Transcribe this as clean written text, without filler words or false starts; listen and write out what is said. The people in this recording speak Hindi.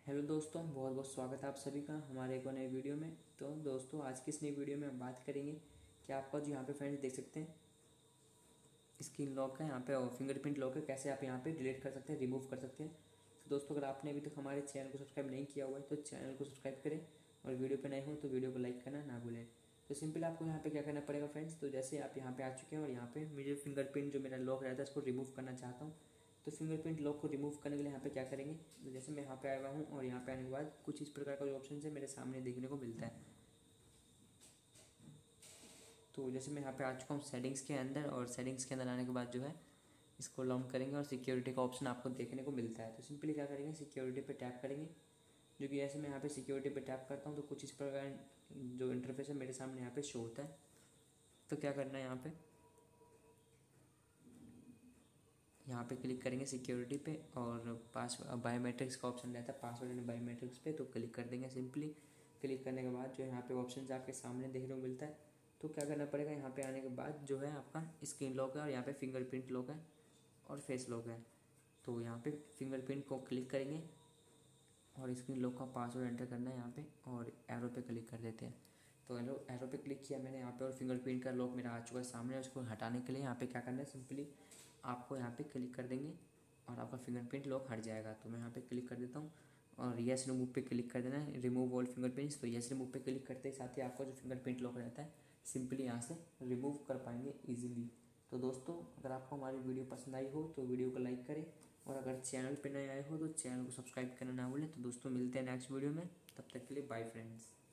हेलो दोस्तों, बहुत बहुत स्वागत है आप सभी का हमारे एक और नए वीडियो में। तो दोस्तों, आज की इस नई वीडियो में हम बात करेंगे कि आपका जो यहाँ पे फ्रेंड्स देख सकते हैं स्क्रीन लॉक है यहाँ पे और फिंगरप्रिंट लॉक है, कैसे आप यहाँ पे डिलीट कर सकते हैं, रिमूव कर सकते हैं। तो दोस्तों, अगर आपने अभी तक हमारे चैनल को सब्सक्राइब नहीं किया हुआ है तो चैनल को सब्सक्राइब करें और वीडियो पर नए हो तो वीडियो को लाइक करना ना भूलें। तो सिंपल आपको यहाँ पे क्या करना पड़ेगा फ्रेंड्स, तो जैसे आप यहाँ पे आ चुके हैं और यहाँ पे मुझे फिंगरप्रिंट जो मेरा लॉक रहता है इसको रिमूव करना चाहता हूँ। तो फिंगरप्रिंट लॉक को रिमूव करने के लिए यहाँ पे क्या करेंगे, तो जैसे मैं यहाँ पे आया हुआ हूँ और यहाँ पे आने के बाद कुछ इस प्रकार का जो ऑप्शन है मेरे सामने देखने को मिलता है। तो जैसे मैं यहाँ पे आ चुका हूँ सेटिंग्स के अंदर, और सेटिंग्स के अंदर आने के बाद जो है इसको लॉन्च करेंगे और सिक्योरिटी का ऑप्शन आपको देखने को मिलता है। तो सिंपली क्या करेंगे, सिक्योरिटी पे टैप करेंगे। जो कि ऐसे मैं यहाँ पे सिक्योरिटी पे टैप करता हूँ तो कुछ इस प्रकार जो इंटरफेस है मेरे सामने यहाँ पे शो होता है। तो क्या करना है, यहाँ पे क्लिक करेंगे सिक्योरिटी पे और पास बायोमेट्रिक्स का ऑप्शन रहता है, पासवर्ड एंड बायोमेट्रिक्स पे तो क्लिक कर देंगे। सिंपली क्लिक करने के बाद जो यहाँ पे ऑप्शन आपके सामने देखने को मिलता है। तो क्या करना पड़ेगा, यहाँ पे आने के बाद जो है आपका स्क्रीन लॉक है और यहाँ पे फिंगरप्रिंट लॉक है और फेस लॉक है। तो यहाँ पे फिंगरप्रिंट को क्लिक करेंगे और स्क्रीन लॉक का पासवर्ड एंटर करना है यहाँ पे और एरो पे क्लिक कर देते हैं। तो एरो पे क्लिक किया मैंने यहाँ पे और फिंगरप्रिंट का लॉक मेरा आ चुका है सामने। उसको हटाने के लिए यहाँ पे क्या करना है, सिंपली आपको यहाँ पे क्लिक कर देंगे और आपका फिंगरप्रिंट लॉक हट जाएगा। तो मैं यहाँ पे क्लिक कर देता हूँ और येस रिमूव पे क्लिक कर देना है, रिमूव ऑल फिंगरप्रिंट्स। तो येस रिमूव पे क्लिक करते ही साथ ही आपका जो फिंगरप्रिंट लॉक रहता है सिंपली यहाँ से रिमूव कर पाएंगे ईजिली। तो दोस्तों, अगर आपको हमारी वीडियो पसंद आई हो तो वीडियो को लाइक करें और अगर चैनल पे नए आए हो तो चैनल को सब्सक्राइब करना ना भूलें। तो दोस्तों, मिलते हैं नेक्स्ट वीडियो में, तब तक के लिए बाय फ्रेंड्स।